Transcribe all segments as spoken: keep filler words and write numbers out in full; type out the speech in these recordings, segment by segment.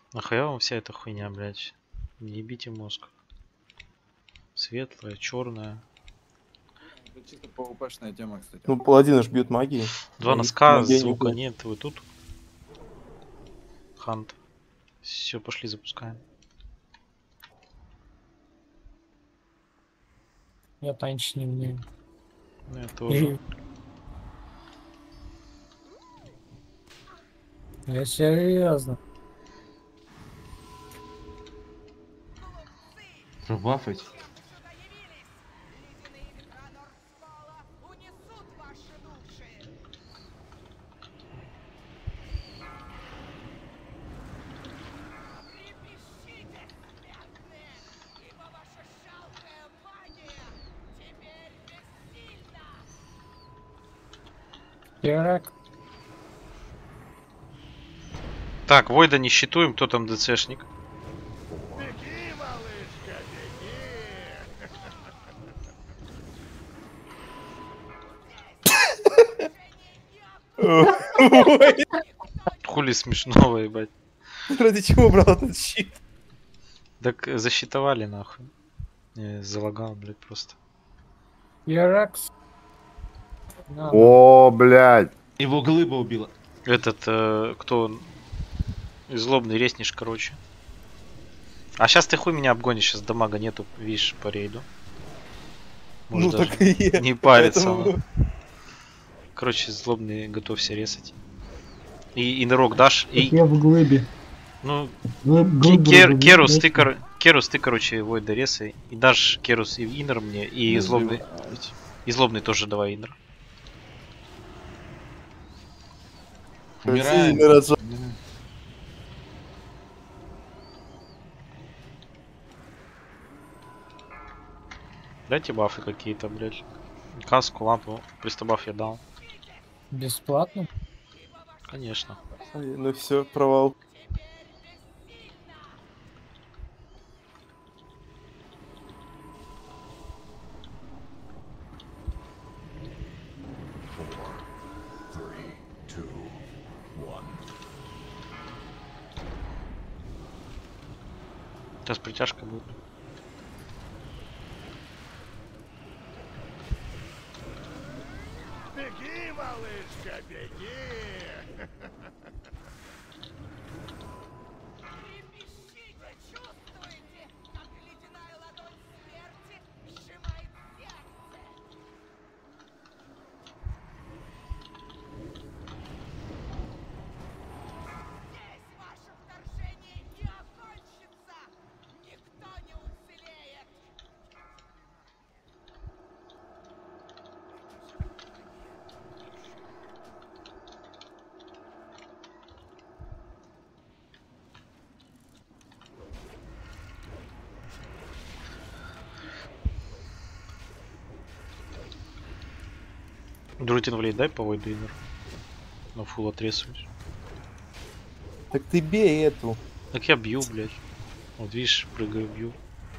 Нахуя вам вся эта хуйня, блядь? Не ебите мозг. Светлая, черная. Это чисто пвпшная тема, кстати. Ну, паладины ж бьют магией. Два а их носка, магия звука нет. нет. Вы тут? Хант. Все, пошли, запускаем. Я танчить не умею. Ну, я тоже. Я серьезно. Бафать. Ирак. Так, Войда не считаем, кто там ДЦшник. Беги, малышка, беги! Хули смешного, ебать. Ради чего брал этот щит? Так засчитовали нахуй. Не, залагал, блядь, просто. Иракс. На, О, блядь. Его глыба убила. Этот, э, кто он? Злобный резниш, короче. А сейчас ты хуй меня обгонишь, сейчас дамага нету, видишь, по рейду. Может, Ну даже так и есть. не париться. Поэтому- он. Короче, злобный, готовься резать. И, и нырок дашь. И, Я в глыбе. ну, Глыб- Ке- глыбу Кер- разобью, Керус, да? ты, кор- Керус, ты, короче, Войда резай. И дашь Керус и Инер мне, и Не злобный. сбивать. И злобный тоже давай Инер. Умираем. Сильно разжал. Дайте бафы какие-то, блядь. Каску, лампу, пристабаф я дал. бесплатно? Конечно. Ай, ну все, провал. Сейчас притяжка будет. Беги, малышка, беги! Друтин влей, дай по Войду Инер. На фул отрезаюсь. Так ты бей эту. Так я бью, блядь. Вот видишь, прыгаю, бью.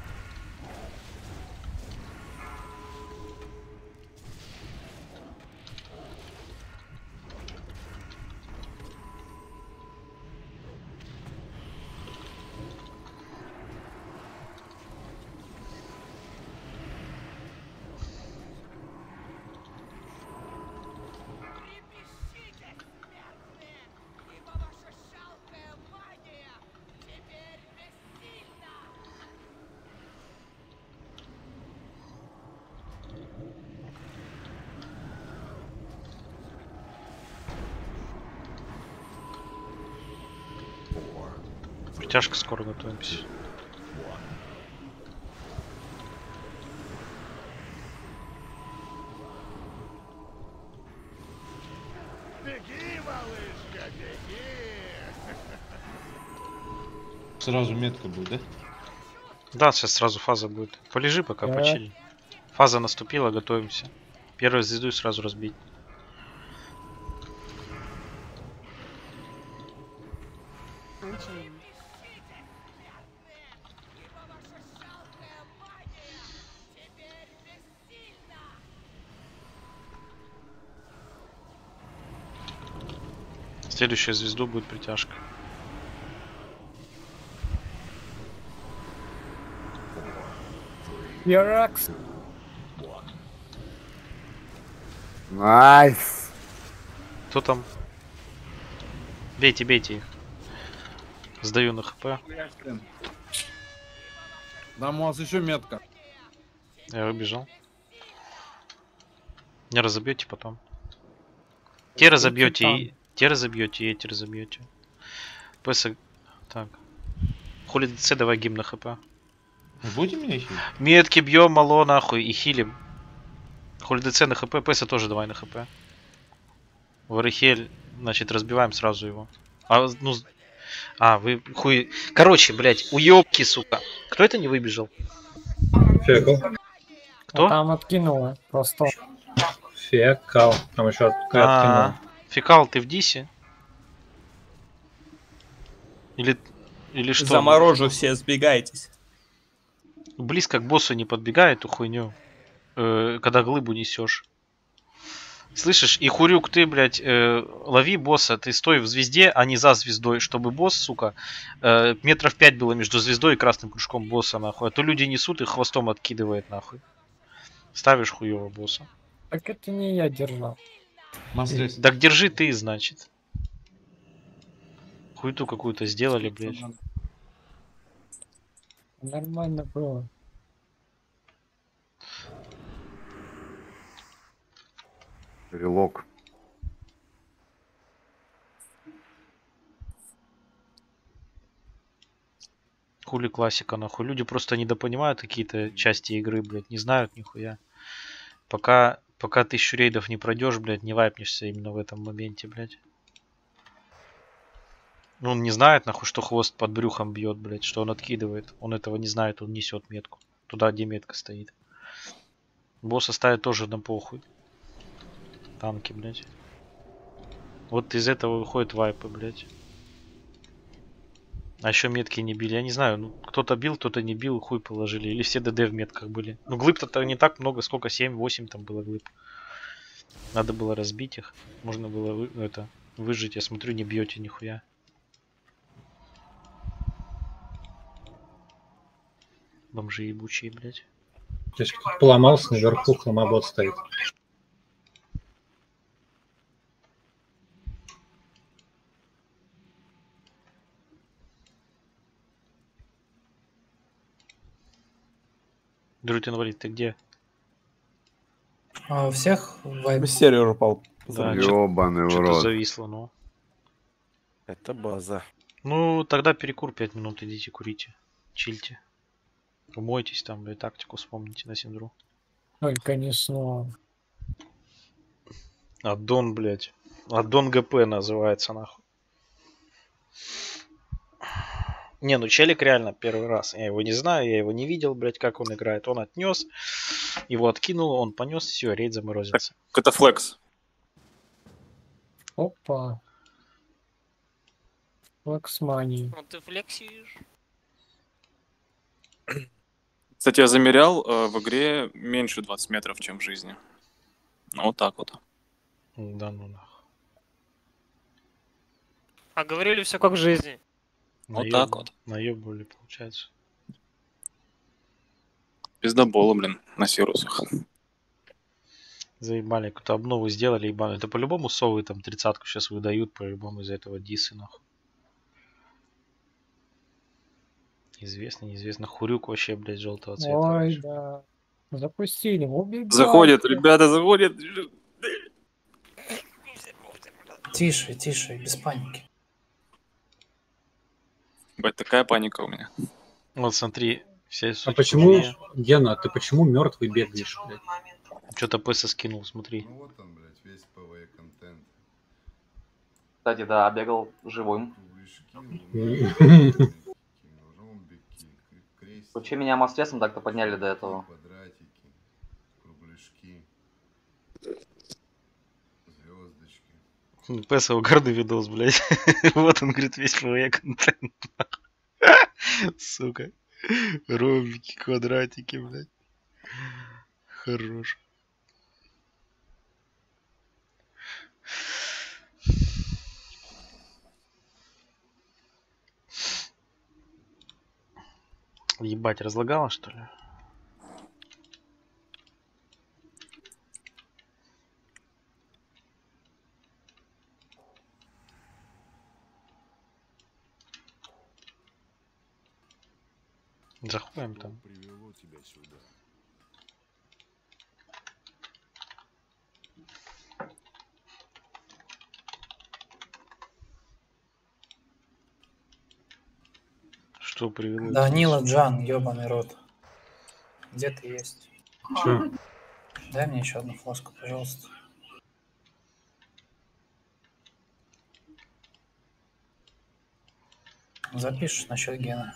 Притяжка, скоро готовимся. Беги, малышка, беги! Сразу метка будет, да? Да, сейчас сразу фаза будет. Полежи пока, Да. почили. Фаза наступила, готовимся. Первую звезду и сразу разбить. Следующая звезду будет притяжка. Еракс. Найс. Кто там? Бейте, бейте их. Сдаю на хп. Да, у вас еще метка. Я выбежал. Не разобьете потом. Те разобьете и. Те разобьете, и эти разобьете. Пэса. Так. Хули ДЦ, давай гимн на хп. Вы будете меня хилить? Метки бьем, мало нахуй и хилим. Хули ДЦ на хп, Пэса тоже давай на хп. Варихель, значит, разбиваем сразу его. А, ну. А, вы хуй. Короче, блять, уёбки, сука. Кто это не выбежал? Фекал. Кто? А там откинуло просто. Фекал. Там еще от- А, откинуло. Фекал, ты в дисе? Или. Или что? Заморожу, все сбегайтесь. Близко к боссу не подбегай эту хуйню. Э, когда глыбу несешь. Слышишь, и Хурюк, ты, блядь, э, лови босса, ты стой в звезде, а не за звездой, чтобы босс, сука, э, метров пять было между звездой и красным кружком босса, нахуй. А то люди несут и хвостом откидывает, нахуй. Ставишь хуёво босса. Так это не я держал. Мастрес. Так держи ты, значит. Хуйту какую-то сделали, блядь. Нормально было. Релок. Хули классика, нахуй. Люди просто недопонимают какие-то части игры, блядь, не знают нихуя. Пока, пока тысячу рейдов не пройдешь, блядь, не вайпнешься именно в этом моменте, блядь. Ну, он не знает, нахуй, что хвост под брюхом бьет, блядь, что он откидывает. Он этого не знает, он несет метку. Туда, где метка стоит. Босса ставит тоже на похуй. Танки, блядь. Вот из этого выходят вайпы, блядь. А еще метки не били. Я не знаю, ну кто-то бил, кто-то не бил, хуй положили. Или все ДД в метках были. Ну глыб-то не так много, сколько, семь-восемь там было глыб. Надо было разбить их. Можно было вы, это, выжить. Я смотрю, не бьете нихуя. Бомжи ебучие, блядь. Здесь кто-то поломался, наверху хламобот стоит. Друт инвалид, ты где? А у всех вайп. Сервер упал. Да, Ёбаный в что-то рот. зависло, ну. Это база. Ну, тогда перекур пять минут, идите курите. Чильте. Умойтесь там, и тактику вспомните на синдру. Только не снова. Аддон, блядь. Аддон ГП называется, нахуй. Не, ну челик реально первый раз. Я его не знаю, я его не видел, блядь, как он играет. Он отнес, его откинул, он понес, все, рейд заморозился. Это флекс. Опа. Флексмани. Ну ты флексишь. Кстати, я замерял, э, в игре меньше двадцати метров, чем в жизни. Ну, вот так вот. Да ну нахуй. А говорили все как в жизни. Вот так вот. Наебывали, получается. Пиздобола, блин, на сирусах. Заебали, какую-то обнову сделали, ебаную. Это по-любому совы там тридцатку сейчас выдают, по-любому из-за этого дисы, нахуй. Известно, неизвестно. Хурюк вообще, блядь, желтого цвета. Ой, да. Запустили. Убегайте. Заходят, ребята, заходят. Тише, тише, без паники. Бать, такая паника у меня. Вот смотри, все А суть почему, хуйня. Гена, ты почему мертвый бегаешь, блядь? Что-то Пэса скинул, смотри. Ну вот он, блядь, весь ПВ контент. Кстати, да, бегал живым. Вообще меня мастерсом так-то подняли до этого. Квадратики, кругляшки, звездочки. Пэса угарный видос, блядь. Вот он, говорит, весь ПВ контент. Сука. Ромбики, квадратики, блядь. Хорош. Ебать, разлагало, что ли? Заходим там. Привело тебя сюда. Что привело? Данила Джан, ёбаный рот. Где ты есть? Чё? Дай мне еще одну фласку, пожалуйста. Запишешь насчет Гена.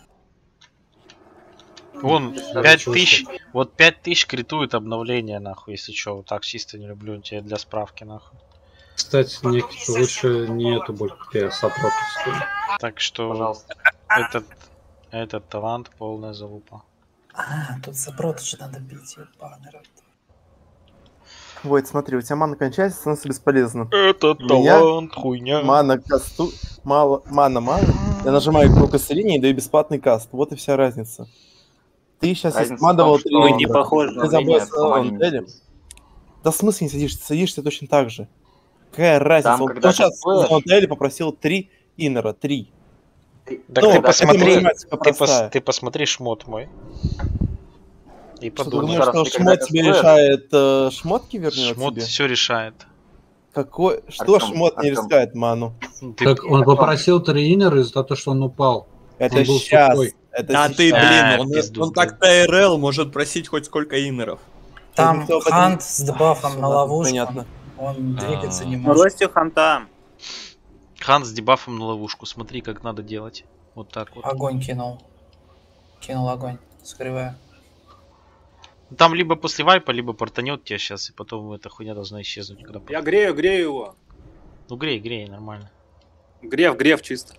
Вон, пять тысяч, вот пять тысяч критует обновление, нахуй, если что, вот так чисто не люблю, тебе для справки, нахуй. Кстати, Ник, лучше не эту будь сопротивствовать. Так что, Пожалуйста. этот, этот талант полная залупа. А, тут запрот же надо бить, ебаный рот. Войт, смотри, у тебя мана кончается, становится бесполезно. Этот У меня талант, хуйня. Мана касту... Мало... Мана мало. Я нажимаю кнопку исцеления и даю бесплатный каст. Вот и вся разница. Ты сейчас Разница испмандовал в том, три что не похоже на мнение Саманина. Да в смысле не садишься? Садишься точно так же. Какая разница? Там, Он когда сейчас кастуешь- в Монтеле попросил три иннера, три. Так Ну, ты это посмотри, математика ты, пос- простая. ты посмотри шмот мой. И Что, ты подумай. думаешь, Раз что ты когда шмот тебе кастуешь- решает, э, шмотки вернет Шмот тебе? все решает. Какой... Что Артём, шмот не Артём. решает ману? Ты- Так он попросил тренера из-за того, что он упал. Это Он был сейчас. сухой. Это Да ты, сейчас. А, блин, он, пизду, он блин. так Т Р Л может просить хоть сколько инеров. Там никто об этом- Хант с дебафом на Ладно, ловушку. понятно. Он двигаться не А. может. Бросьте ханта. Хан с дебафом на ловушку, смотри, как надо делать. Вот так вот. Огонь кинул. Кинул огонь. Скрываю. Там либо после вайпа, либо портанет тебя сейчас, и потом эта хуйня должна исчезнуть. Когда... Я грею, грею его. Ну грей, грей, нормально. Грев, грев чисто.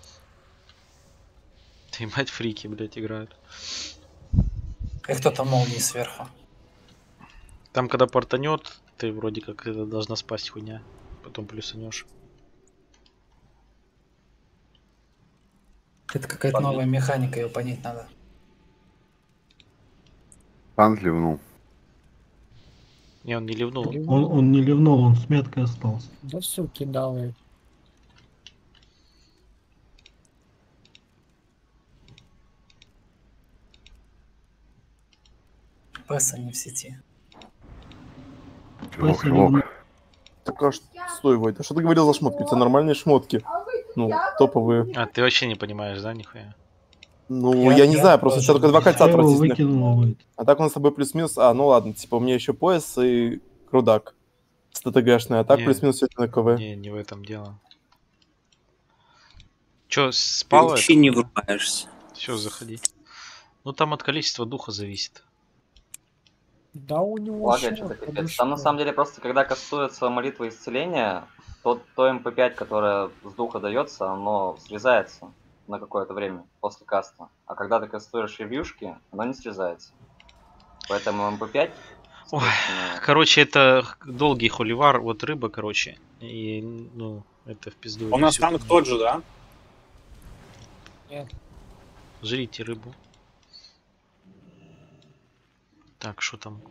Ты, мать, фрики, блядь, играют. И кто-то молнии сверху. Там, когда портанет, ты вроде как это должна спасть хуйня. Потом плюсанешь. Это какая-то новая механика, ее понять надо. Танк ливнул. Не, он не ливнул. Он, он не ливнул, он с меткой остался. Да суки далы. Пэса не в сети. Лох, лох. Так а что, стой, Войт, а что ты говорил за шмотки? У тебя нормальные шмотки. Ну, топовые. А, ты вообще не понимаешь, да, нихуя? Ну, Я- я, не я знаю, просто у тебя тоже только два не кольца Я его отвратительных. выкинул, Войт. А так у нас с тобой плюс-минус... А, ну ладно, типа у меня еще пояс и крудак с ТТГшный, а так Не. плюс-минус все на КВ. Не, не в этом дело. Чё, Ты спал вообще это? не врубаешься. Все, заходи. Ну там от количества духа зависит. Да у него Лагает шмот, что-то да пипец. вы Там на что? самом деле просто когда кастуется молитва исцеления, то, то эм пэ пять, которое с духа дается, оно срезается на какое-то время после каста. А когда ты кастуешь ревьюшки, оно не срезается. Поэтому эм пэ пять... Ой, соответственно, короче, это долгий холивар, вот рыба, короче. И, ну, это в пизду. У нас Всё. танк тот же, да? Жрите рыбу. Так, что там?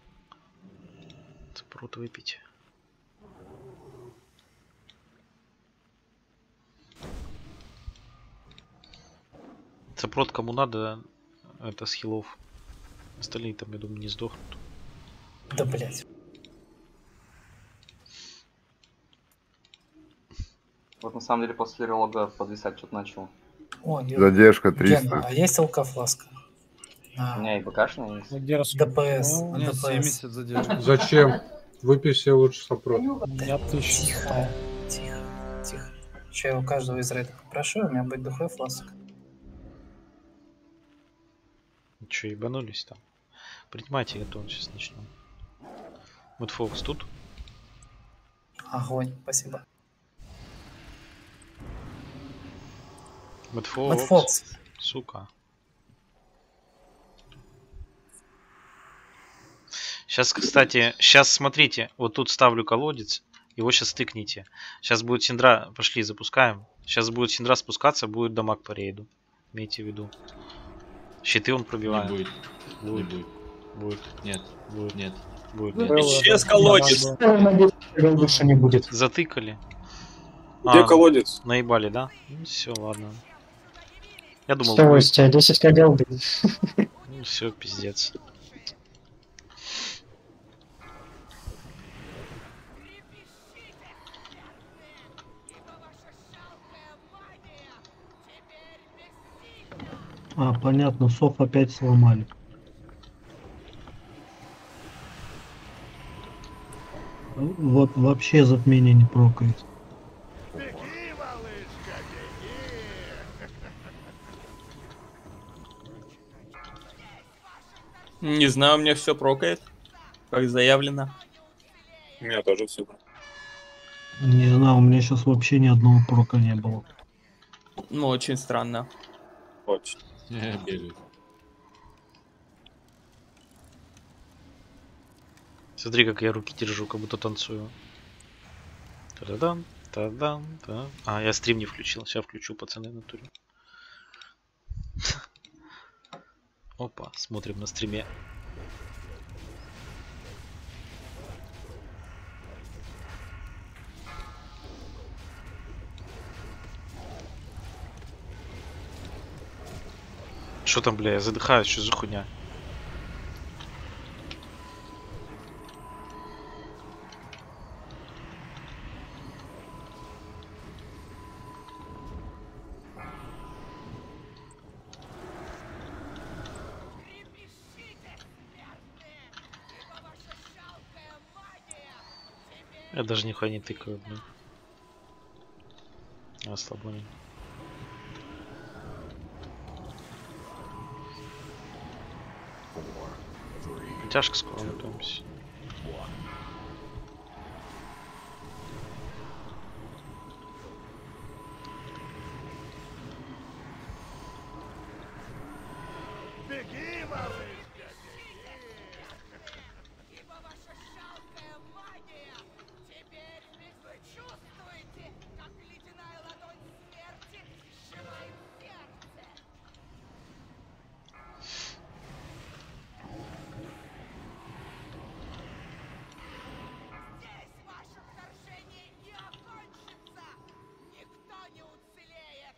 Спрут выпить. Сопрот кому надо, это с хилов. Остальные там, я думаю, не сдохнут. Да блять. Вот на самом деле после релога подвисать что-то начал. О, Ё- Задержка Ген, триста. а есть алкофласка? У А, меня и БКшная есть. Задержка. ДПС. Ну, Нет, ДПС. семьдесят задержек. Зачем? Выпей себе лучше сопрот. Я тысячу Тихо, стал. тихо, тихо. Че я у каждого из рейдов попрошу, у меня будет духовой фласк. Че, ебанулись там? Принимайте готов, сейчас начнем. Вот Фокс тут. Огонь, спасибо. Вот Вот Фокс. Фокс. Сука. Сейчас, кстати, сейчас смотрите, вот тут ставлю колодец, его сейчас тыкните. Сейчас будет Синдра, пошли, запускаем. Сейчас будет Синдра спускаться, будет дамаг по рейду. Имейте в виду. Щиты он Не пробивает. будет. Не Будет. будет. Будет. Нет. Будет. Нет. Будет. Исчез колодец. Больше не будет. Затыкали. Где А, колодец? наебали, да? Ну, все, ладно. Я думал, Что, будет. у тебя десять ка голды? Ну все, пиздец. А, понятно, сов опять сломали. Вот вообще затмение не прокает. Беги, малышка, беги! Не знаю, у меня все прокает, как заявлено. У меня тоже все. Не знаю, у меня сейчас вообще ни одного прока не было. Ну, очень странно. Очень. Бежит. Смотри, как я руки держу, как будто танцую. Та-да-дам, та-дам, та. А, я стрим не включил. Сейчас включу, пацаны, в натуре. Опа, смотрим на стриме. Что там, бля, я задыхаюсь, что за хуйня? Я даже нихуя не тыкаю, блин. Ослабление. Тяжко скоро готовимся. Беги, малышка, беги! Ибо ваша жалкая магия теперь вы чувствуете, как ледяная ладонь смерти сжимает сердце. Здесь ваше вторжение не окончится. Никто не уцелеет.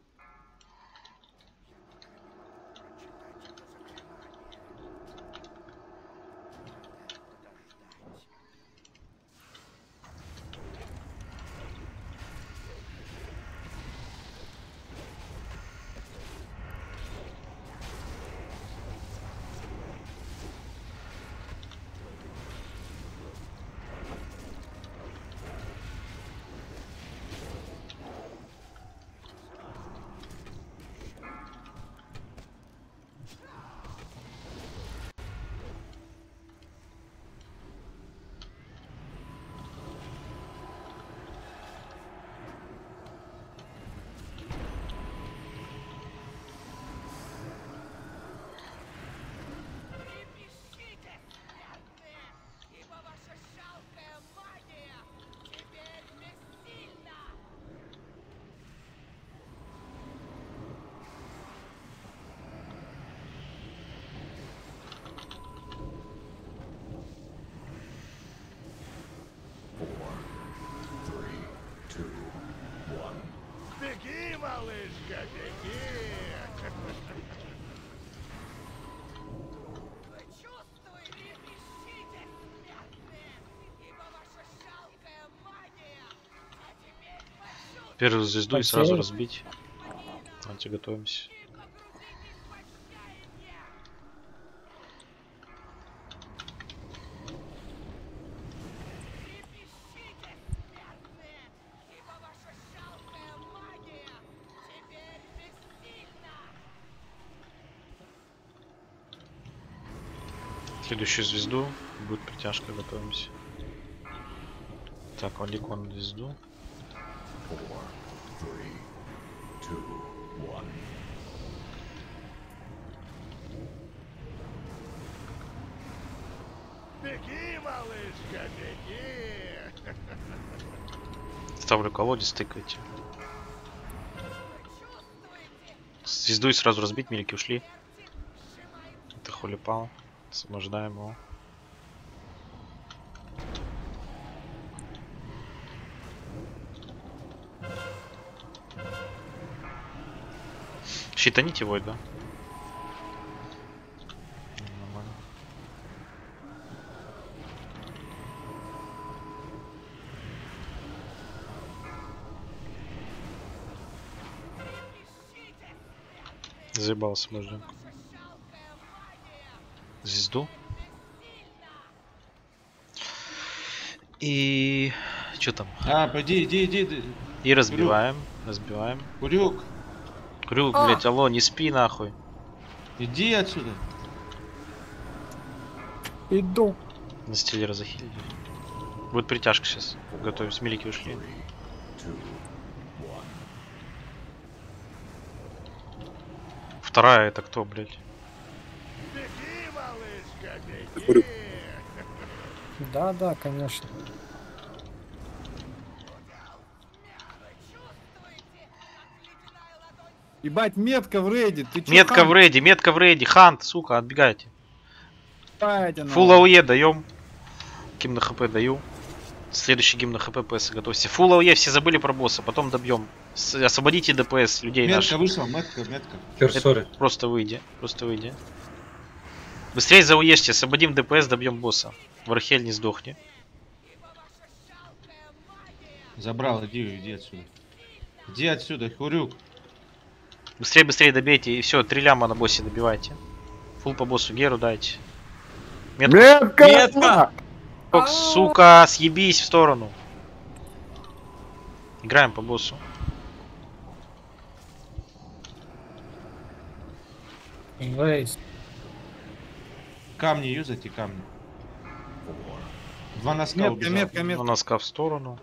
Трепещите, смертные, ибо ваша жалкая магия теперь бессильна. Беги, малышка, беги! Вы чувствуете, трепещите, смертные, ибо ваша жалкая магия, а теперь почувствуйте. Первую звезду и сразу разбить. Давайте готовимся. Трепещите, смертные, ибо ваша жалкая магия теперь бессильна. Следующую звезду будет притяжка, готовимся. Так, Валикон звезду. Беги, малышка, беги! Ставлю колодец, тыкайте. Звезду и сразу разбить, милики ушли. Это хулипал. Освобождаем его. Щитаните его, да? Нормально. Заебался, мы ждем. Звезду. И... Что там? А, пойди, иди, иди, иди. И разбиваем, разбиваем. Курюк. Курюк, А! блять, алло, не спи нахуй. Иди отсюда. Иду. На стиле захилили. Будет притяжка сейчас. Готовимся, милики ушли. Вторая это кто, блять? Беги, малышка, беги. Курюк. Да, да, конечно. Ебать, метка в рейде. Ты чё, Метка Хант? в рейде, метка в рейде. Хант, сука, отбегайте. Ебать, она. Фул АОЕ даем. Гимн на хп даю. Следующий гимн на хп ПС готовься. Фул АОЕ, все забыли про босса, потом добьем. С- Освободите ДПС людей Метка наших. вышла, метка, метка. Это Просто выйди, просто выйди. Быстрее зауешьте, освободим ДПС, добьем босса. Вархель не сдохни. Забрал, иди, иди отсюда. Иди отсюда, Хурюк. Быстрее, быстрее добейте и все, три ляма на боссе добивайте. Фул по боссу Геру дайте. Метка! Метка! Ок, сука, съебись в сторону. Играем по боссу. Жесть. Камни юзайте, камни. Два носка Метка, убежал. метка, метка. Два носка в сторону.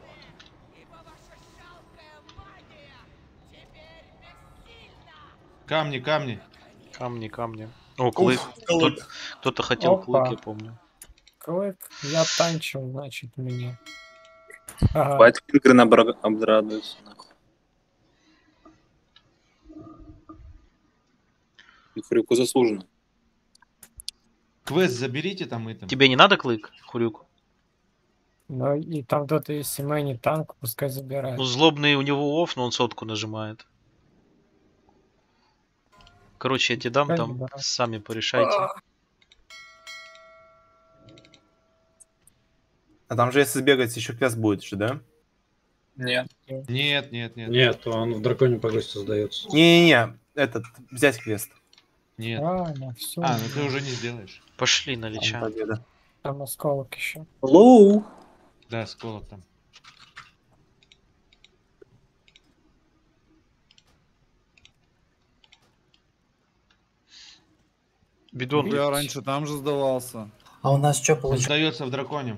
Камни, камни. Камни, камни. О, клык. клык. Кто- Кто-то хотел Опа. клык, я помню. Клык, я танчил, значит, мне. Ага. Хватит Ингрен обра- обрадуется. нахуй. И Хрюку заслуженно. Квест заберите там и там. Тебе не надо клык, Хурюк? Ну и там кто-то из семейный танк, пускай забирает. Ну, злобный у него офф, но он сотку нажимает. Короче, я тебе дам, там Да. сами порешайте. А там же если сбегать, еще квест будет же, да? Нет. Нет, нет, нет. Нет, он в драконе погости сдается. Не-не-не, этот, взять квест. Нет. Правильно, все. А, ну ты уже не сделаешь. Пошли на Там лича. победа. Там осколок еще. Hello. Да, сколок там. Бидон. Я раньше там же сдавался. А у нас что Он получилось? сдается в драконе.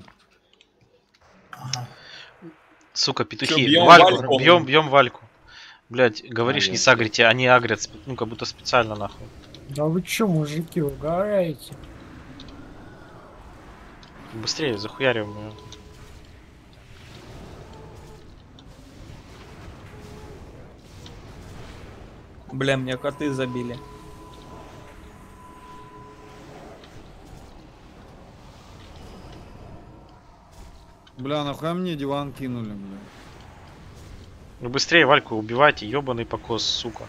Сука, Чё, петухи. бьём Вальку, Вальку? бьем, бьем Вальку. Блять, говоришь, А, не я- сагрите, они агрят, сп- ну как будто специально нахуй. Да вы че, мужики, угораете? Быстрее, захуярим её. Бля, меня коты забили. Бля, нахуй мне диван кинули, бля. Ну быстрее Вальку убивайте, ебаный покос, сука.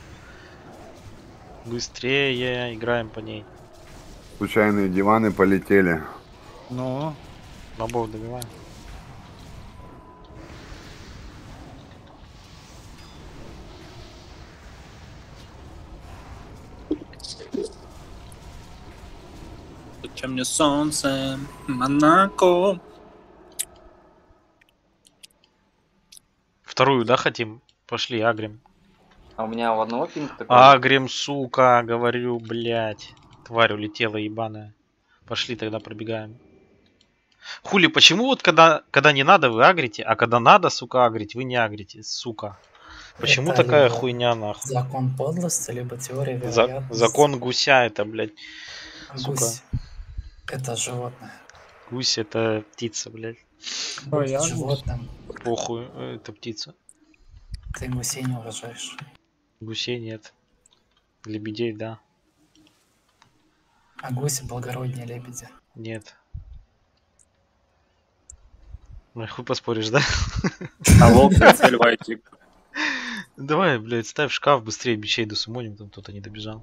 Быстрее, играем по ней. Случайные диваны полетели. Но. Мобов добиваем. Зачем мне солнце, Монако? Вторую, да, хотим? Пошли, агрим. А у меня у одного пинг такой. Агрим, сука, говорю, блять. Тварь улетела ебаная. Пошли, тогда пробегаем. Хули, почему вот когда, когда не надо, вы агрите, а когда надо, сука, агрить, вы не агрите, сука. Почему Это такая либо хуйня, нахуй? Закон подлости, либо теория За- вероятности. закон гуся это, блядь. Сука. Гусь. Это животное. Гусь это птица, блядь. Ой, я Животное. Похуй, э, это птица. Ты гусей не уважаешь. Гусей нет. Лебедей, да. А гуси благороднее лебедя. Нет. Ну, хуй поспоришь, да? А волк это льва и тигр. Давай, блядь, ставь шкаф, быстрее бичей досумоним, там кто-то не добежал.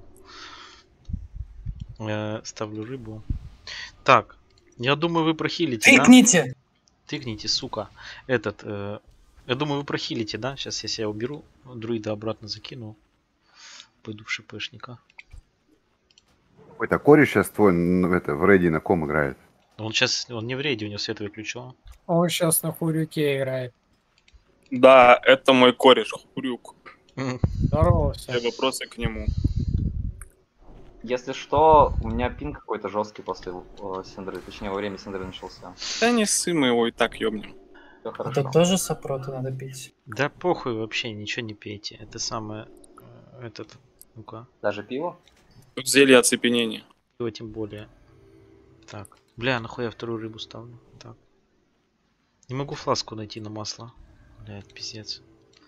Я ставлю рыбу. Так, я думаю, вы прохилите, да? Тыкните! Тыкните, сука. Этот, э, я думаю, вы прохилите, да? Сейчас я себя уберу, друида обратно закину. Пойду в шипшника. Ой-то кореш сейчас твой ну, это, в рейде на ком играет? Он сейчас, он не в рейде, у него свет выключил. Он сейчас на хурюке играет. Да, это мой кореш, Хурюк. Здорово, Все вопросы к нему. Если что, у меня пинг какой-то жесткий после э, Синдры, точнее во время Синдры начался. Да не ссы, мы его и так ёбнем. Все А хорошо. тут тоже сопроты надо пить. Да похуй вообще, ничего не пейте. Это самое, э, этот, ну-ка. Даже пиво? Тут зелье оцепенения. Пиво тем более. Так, бля, нахуй я вторую рыбу ставлю. Так. Не могу фласку найти на масло. Блядь, пиздец.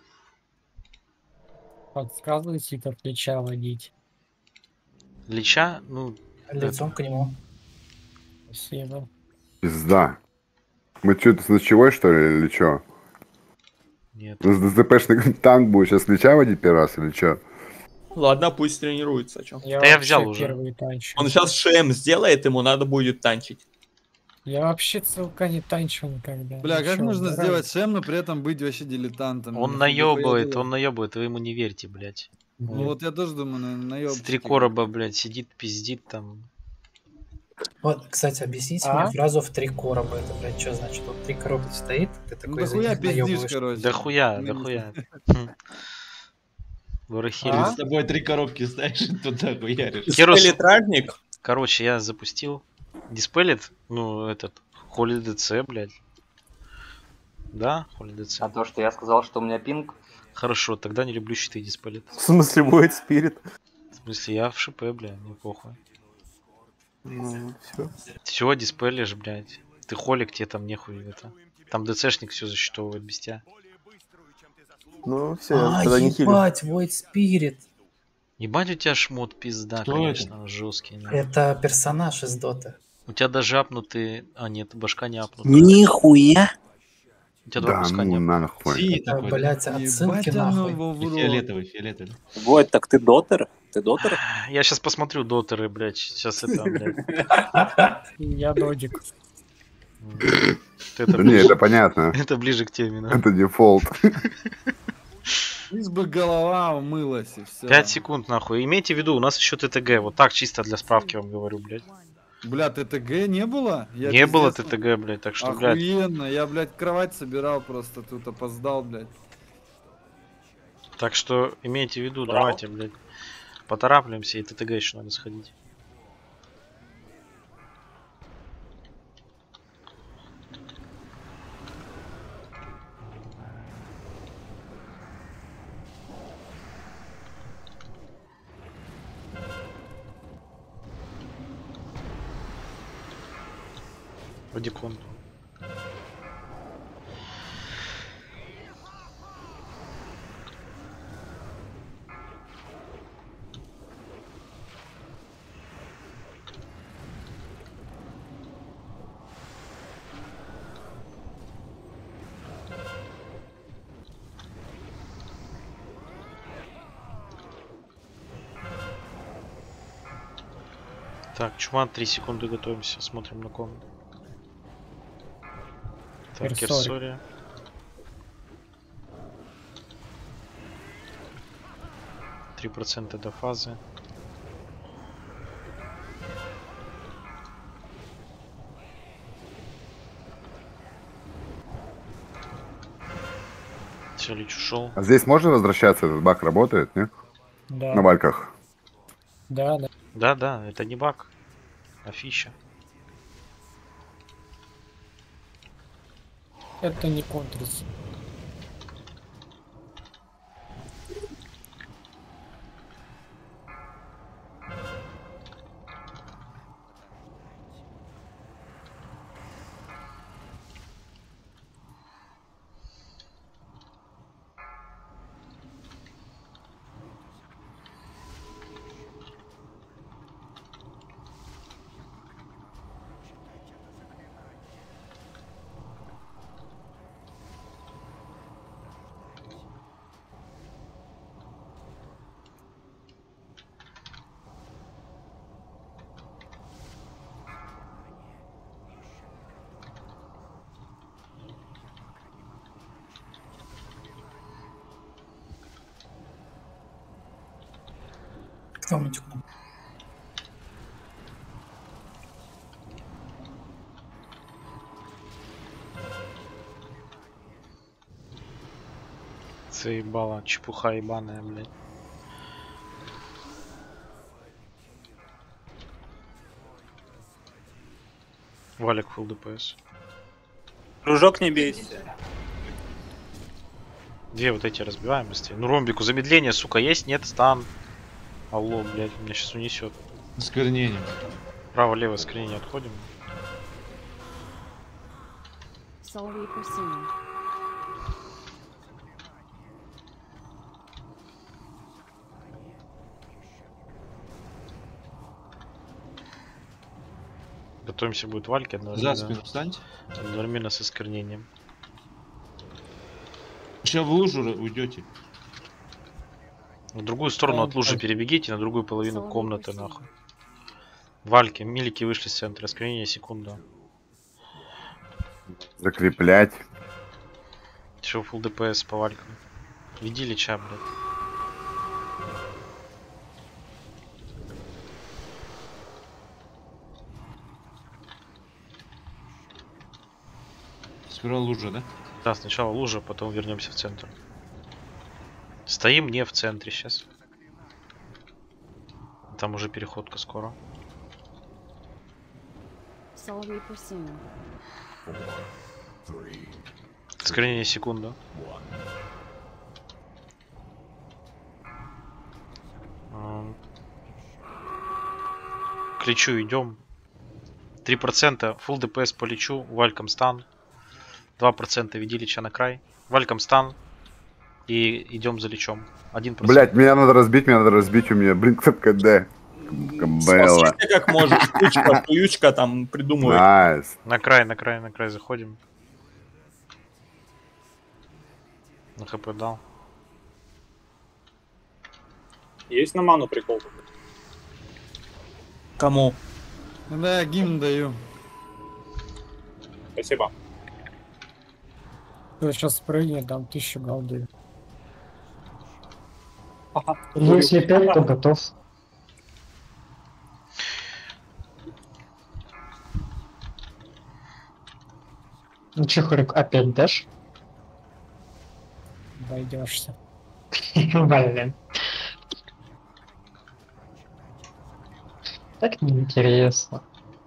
Подсказывайте, как лича водить. Лича, ну... Лицом к нему. Спасибо. Пизда. Мы что, с ночевой, что ли, или что? Нет. С ДЗПшный танк будет сейчас леча водить первый раз, или что? Ладно, пусть тренируется. Чё? Я, Да я взял уже. Первый танчу. Он сейчас ШМ сделает, ему надо будет танчить. Я вообще целка не танчил никогда. Бля, Вы как чё, можно угораете? сделать шем, но при этом быть вообще дилетантом? Он Нихуя наебывает, делать. он наебывает, вы ему не верьте, блядь. Ну вот я тоже думаю, на- наеб. С три короба, блядь, сидит, пиздит там. Вот, кстати, объясните А? мне фразу в три короба. Это, блядь, что значит? Вот три коробки стоит, ты такой Ну, да хуя за них пиздишь, наёбываешь. короче. Да хуя, да Ну, хуя. Хм. Варахиль. С тобой три коробки ставишь, и туда хуяришь. Херус- Элитражник? Короче, я запустил диспелит, ну, этот, Holy ди си, блядь. Да, Holy ди си. А то, что я сказал, что у меня пинг, Хорошо, тогда не люблю щиты диспелит. В смысле будет спирит? В смысле, я в ШП, бля, мне похуй. Ну, все. Все, диспелишь, блядь. Ты холик, тебе там нехуй это. Там ДЦшник все засчитовывает без тебя. Ну, все, А, тогда не хилю. ебать, Void Spirit. Ебать, у тебя шмот пизда, Что конечно, жесткий. да. Это персонаж из Доты. У тебя даже апнутый... А, нет, башка не апнута. Нихуя. У тебя два Да, куска ну не апнута. нахуй. Синий Это, такой. блядь, отсылки Ебать оно нахуй. его в И рот. фиолетовый, фиолетовый. Войт, так ты дотер? Ты дотер? Я сейчас посмотрю дотеры, блядь. Сейчас это, блядь. Я додик. Это Да не, ближе- это понятно. это ближе к теме, да? Это дефолт. Лишь бы голова умылась и все. пять секунд, нахуй. Имейте в виду, у нас еще ТТГ. Вот так, чисто для справки вам говорю, блядь. Бля, ТТГ не было? Я Не было пиздец, ТТГ, блядь, так что, блядь. Охуенно, я, блядь, кровать собирал просто, тут опоздал, блядь. Так что имейте в виду, давайте, блядь. Поторапливаемся, и ТТГ еще надо сходить. Радикон. Так, чума, три секунды готовимся, смотрим на ком. Так, Керсори. Керсори. Три процента до фазы. Все, Лич ушел. А здесь можно возвращаться? Этот баг работает, не? Да. На бальках. Да, да. Да, да, это не баг, а фича. Это не контрис. Помните, куда? Заебала, чепуха ебаная, блядь. Валик фулл ДПС. Дружок, не бейся. Две вот эти разбиваем быстрее. Ну ромбику замедление, сука, есть? Нет, стан. Алло, блядь, меня сейчас унесет. Сквернение. Право-лево скринение отходим. Soul Reaper soon. Готовимся, будет вальки За одновременно. спину встаньте. Одновременно со сквернением. Сейчас в лужу уйдете. В другую сторону от лужи перебегите, на другую половину комнаты, нахуй. Вальки, милики вышли с центра, скринение секунда. Закреплять. Еще фулл ДПС по валькам. Веди лича, блядь. Сперва лужа, да? Да, сначала лужа, потом вернемся в центр. Стоим не в центре сейчас. Там уже переходка скоро. Soul Reaper soon. Скринение секунду. К лечу идем. три процента фулл ДПС по лечу. Вальком стан. два процента веди леча на край. Вальком стан. И идем за лечом. один процент. Блять, меня надо разбить, меня надо разбить, у меня блинк КД. Кабелла. Спасите как можешь. Ключка, ключка там придумывай. Nice. На край, на край, на край заходим. На хп дал. Есть на ману прикол какой-то? Кому? Да, я гимн даю. Спасибо. Я сейчас прыгнет, дам тысячу голды. Ага. Ну, если пять, то готов. Ну че, Хурик, опять дашь? Обойдешься. Блин. Так неинтересно.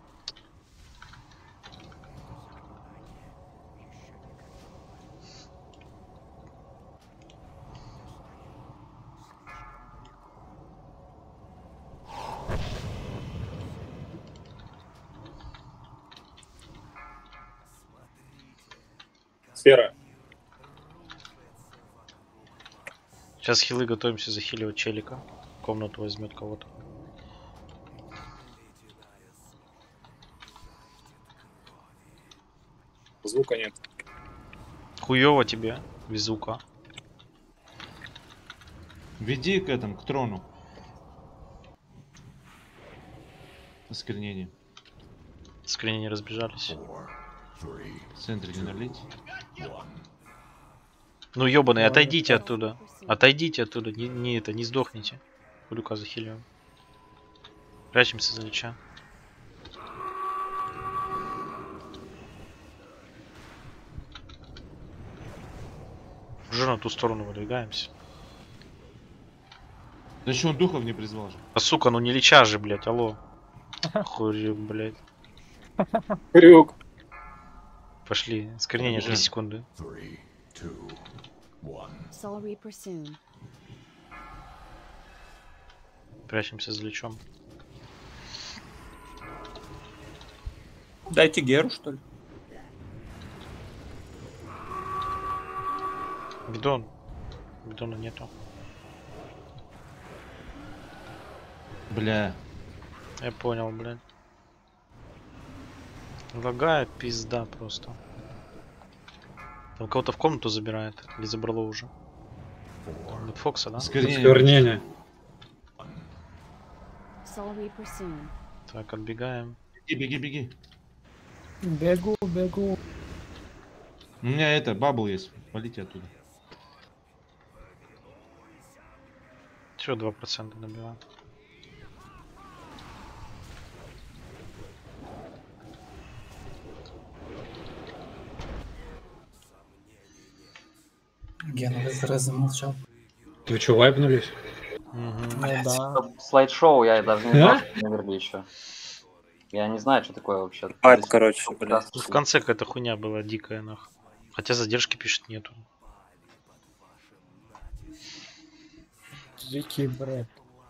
Сфера. Сейчас хилы готовимся захиливать челика. Комнату возьмет кого-то. Звука нет. Хуёво тебе, без звука. Веди к этому, к трону. Осквернение. Скринения разбежались. В центре не налить. Ну ёбаный, отойдите оттуда. Отойдите оттуда. Не, не это, не сдохните. Хулюка захиливаем. Прячемся за лича. Уже на ту сторону выдвигаемся. Да что он духов не призвал же? А сука, ну не лича же, блять, алло. Хурюк, блять. Хурюк. Пошли. Скорнение три секунды. Soul Reaper soon. Прячемся за личом. Дайте Геру, что ли? Бидон. Бидона нету. Бля. Я понял, блядь. Лагает пизда просто. Там кого-то в комнату забирает. Или забрало уже. От Фокса, да? Сквернение. Soul Reaper soon. Так, отбегаем. Беги, беги, беги. Бегу, бегу. У меня это, бабл есть. Валите оттуда. Чё два процента набиваем? Гена раз замолчал. Вы что, вайпнулись? Ну да. Слайд-шоу я даже не знал, А? что наверное еще. Я не знаю, что такое вообще. Хайп, короче, блядь. В конце какая-то хуйня была дикая, нахуй. Хотя задержки пишет нету. Дикий бред.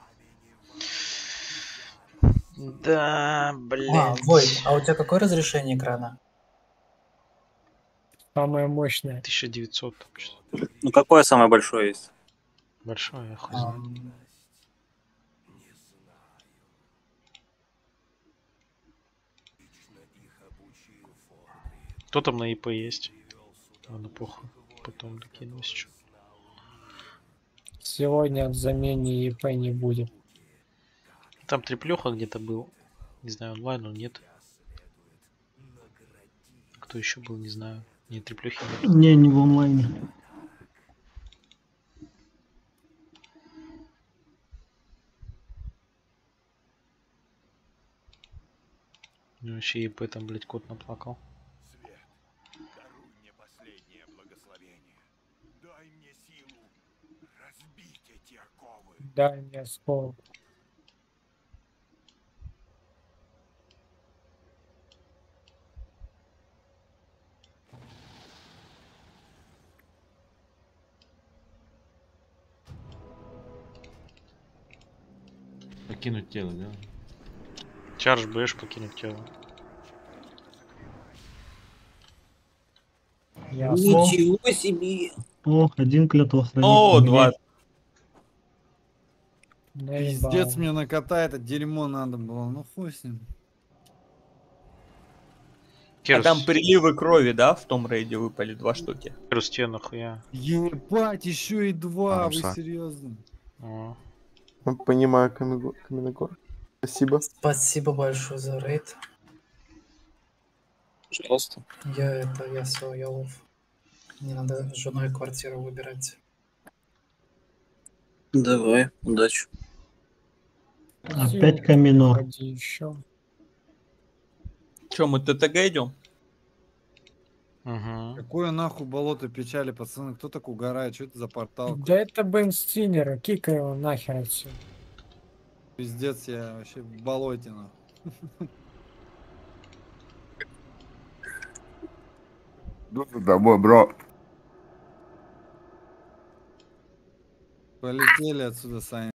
Да, блин. А, Войт, а у тебя какое разрешение экрана? Самое мощное. тысяча девятьсот. там что-то. Ну какое самое большое есть? Большое, я хуй А, знаю. Кто там на ИП есть? Ладно, похуй. Потом докинусь что. Сегодня в замене ИП не будет. Там треплеха где-то был. Не знаю, онлайн он нет. Кто еще был, не знаю. Нет, треплехи нет. Не, не в онлайне. Ну вообще ИП там, блядь, кот наплакал. Даруй мне последнее благословение. Дай мне силу разбить эти оковы. Дай мне слово. Покинуть тело, да? Чарж бэш покинуть тело. Ясно. Ничего себе! О, один клятвохранитель. О, два. Пиздец, мне на кота это дерьмо надо было. Ну хуй с ним. А там приливы крови, да, в том рейде выпали два штуки? Керус, нахуя. Ебать, еще и два, вы Паруса. серьезно? О. Ну, понимаю, Камего- Каменогор. Спасибо. Спасибо большое за рейд. Пожалуйста. Я это, я все, я лов. Не надо с женой квартиру выбирать. Давай, удачи. Опять Каминор. Ходи еще. Че, мы ТТГ идем? Угу. Какое нахуй болото печали, пацаны? Кто так угорает? Что это за портал? Да это Бен Стиллер, кикай его нахер отсюда. Пиздец, я вообще в болоте, нахуй. Ну, домой, бро. Полетели отсюда, Саня.